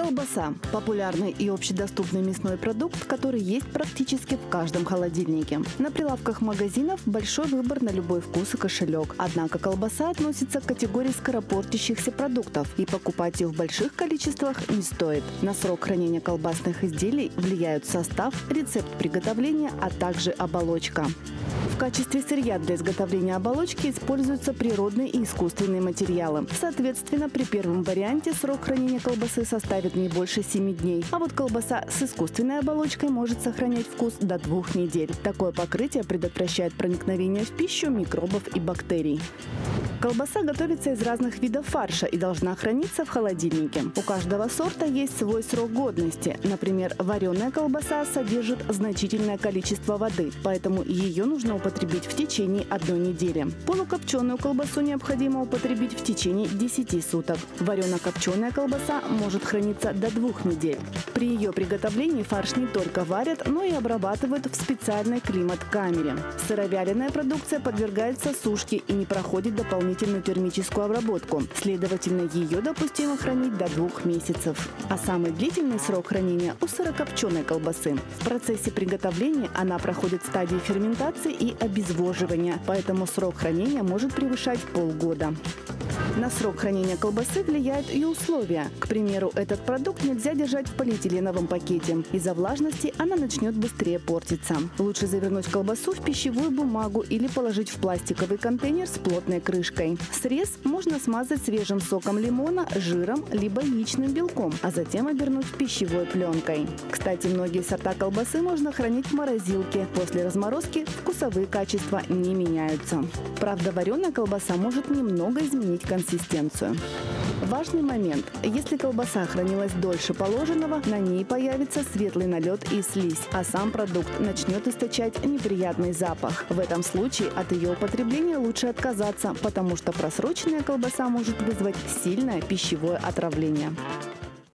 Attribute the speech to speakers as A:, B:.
A: Колбаса – популярный и общедоступный мясной продукт, который есть практически в каждом холодильнике. На прилавках магазинов большой выбор на любой вкус и кошелек. Однако колбаса относится к категории скоропортящихся продуктов, и покупать ее в больших количествах не стоит. На срок хранения колбасных изделий влияют состав, рецепт приготовления, а также оболочка. В качестве сырья для изготовления оболочки используются природные и искусственные материалы. Соответственно, при первом варианте срок хранения колбасы составит не больше 7 дней, а вот колбаса с искусственной оболочкой может сохранять вкус до 2 недель. Такое покрытие предотвращает проникновение в пищу микробов и бактерий. Колбаса готовится из разных видов фарша и должна храниться в холодильнике. У каждого сорта есть свой срок годности. Например, вареная колбаса содержит значительное количество воды, поэтому ее нужно употребить в течение 1 недели. Полукопченую колбасу необходимо употребить в течение 10 суток. Варено-копченая колбаса может храниться до 2 недель. При ее приготовлении фарш не только варят, но и обрабатывают в специальной климат-камере. Сыровяленая продукция подвергается сушке и не проходит дополнительную термическую обработку. Следовательно, ее допустимо хранить до 2 месяцев. А самый длительный срок хранения у сырокопченой колбасы. В процессе приготовления она проходит стадии ферментации и обезвоживания, поэтому срок хранения может превышать полгода. На срок хранения колбасы влияют и условия. К примеру, этот продукт нельзя держать в полиэтиленовом пакете. Из-за влажности она начнет быстрее портиться. Лучше завернуть колбасу в пищевую бумагу или положить в пластиковый контейнер с плотной крышкой. Срез можно смазать свежим соком лимона, жиром либо яичным белком, а затем обернуть пищевой пленкой. Кстати, многие сорта колбасы можно хранить в морозилке. После разморозки вкусовые качества не меняются. Правда, вареная колбаса может немного изменить консистенцию. Важный момент. Если колбаса хранилась дольше положенного, на ней появится светлый налет и слизь, а сам продукт начнет источать неприятный запах. В этом случае от ее употребления лучше отказаться, потому что просроченная колбаса может вызвать сильное пищевое отравление.